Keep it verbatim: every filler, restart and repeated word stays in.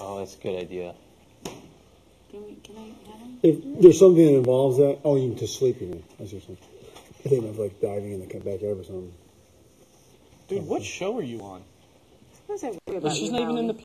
Oh, that's a good idea. Can we? Can I have him? If there's something that involves that, oh, you to sleep in it. That's just something. I think of like diving in the backyard or something. Dude, what show are you on? What is that weird This about isn't you, even in Howie? the